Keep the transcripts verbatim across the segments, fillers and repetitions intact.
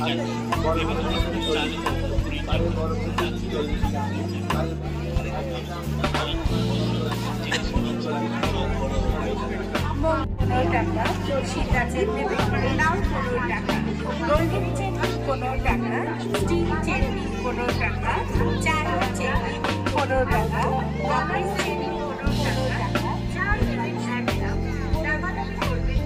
টাকা, সীতা চেন নেবে লাউ পনেরো টাকা, গোল্ডেন চেনি পনেরো টাকা, স্টিল চেনি পনেরো টাকা, চায়না চেনি পনেরো টাকা, বাংলাদেশ চেনি পনেরো টাকা, চাল নেবেন এক গ্রাম, দামাদামি করবেন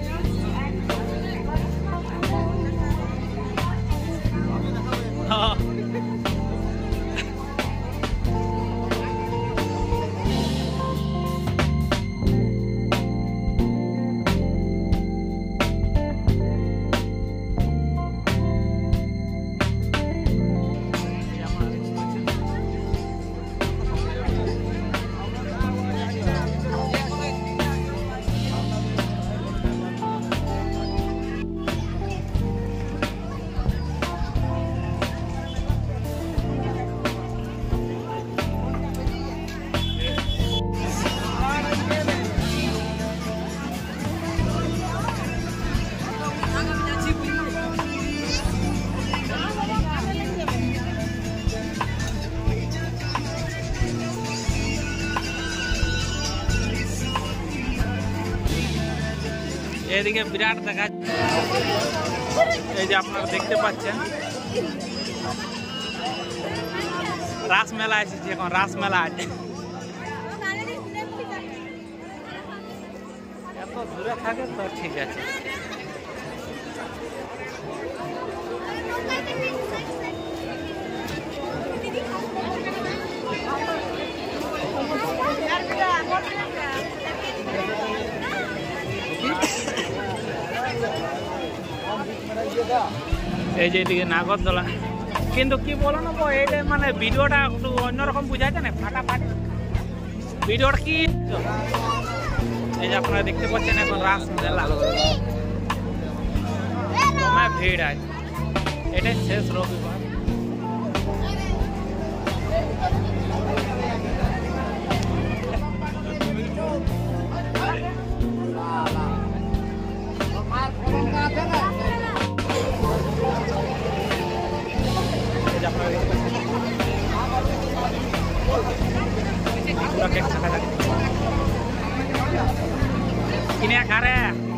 এদিকে বিরাট দেখা এই যে আপনারা দেখতে পাচ্ছেন রাস মেলা এসেছে এখন রাস মেলা আছে এত দূরে থাকে তো ঠিক আছে এই যে এদিকে নাগরদোলা কিন্তু কি বলো না এইটা মানে ভিডিওটা একটু অন্যরকম বুঝাইছে না ফাটাফাটি ভিডিওটা কি এই যে আপনারা দেখতে পাচ্ছেন এখন রাস মেলা দমে ভিড় আছে এটাই শেষ রবিবার ini akare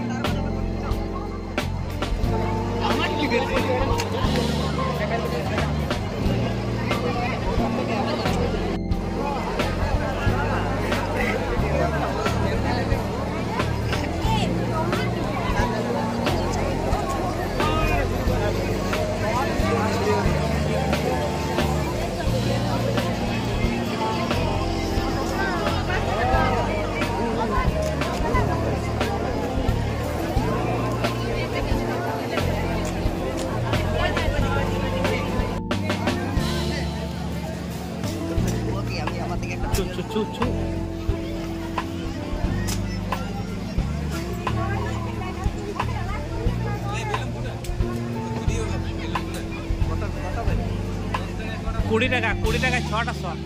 Cucu cucu কুড়ি টাকা কুড়ি টাকা ছটা শট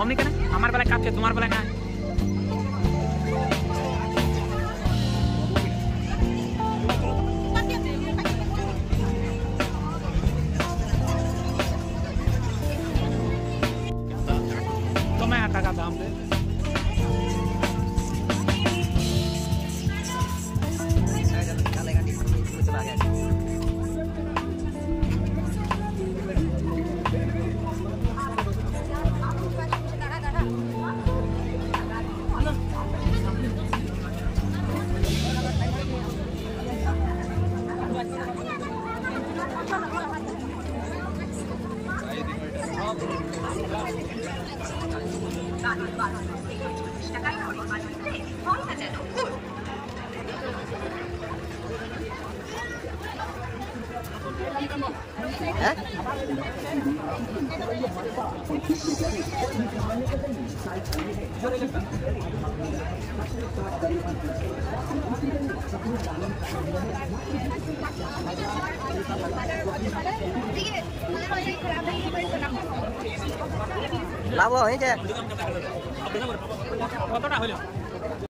অমনি কেন আমার বেলায় কাটছে তোমার বেলায় না তোমায় টাকা দাম দে লাভ হয়েছে কতটা হলো